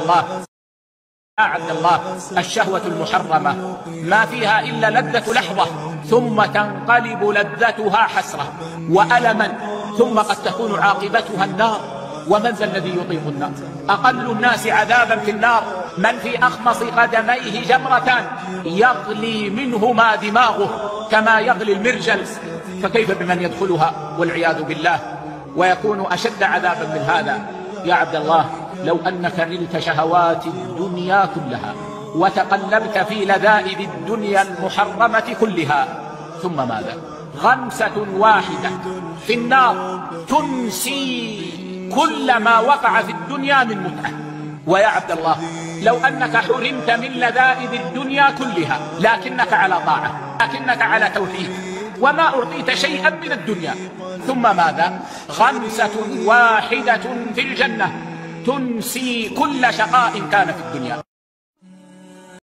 الله يا عبد الله، الشهوة المحرمة ما فيها إلا لذة لحظة، ثم تنقلب لذتها حسرة وألما، ثم قد تكون عاقبتها النار. ومن ذا الذي يطيق النار؟ أقل الناس عذابا في النار من في أخمص قدميه جمرتان يغلي منهما دماغه كما يغلي المرجل، فكيف بمن يدخلها والعياذ بالله ويكون أشد عذابا من هذا؟ يا عبد الله، لو أنك نلت شهوات الدنيا كلها وتقلبت في لذائذ الدنيا المحرمة كلها، ثم ماذا؟ غمسة واحدة في النار تنسي كل ما وقع في الدنيا من متعة. ويا عبد الله، لو أنك حرمت من لذائذ الدنيا كلها لكنك على طاعة، لكنك على توحيد، وما أعطيت شيئا من الدنيا، ثم ماذا؟ غمسة واحدة في الجنة تنسي كل شقاء كان في الدنيا.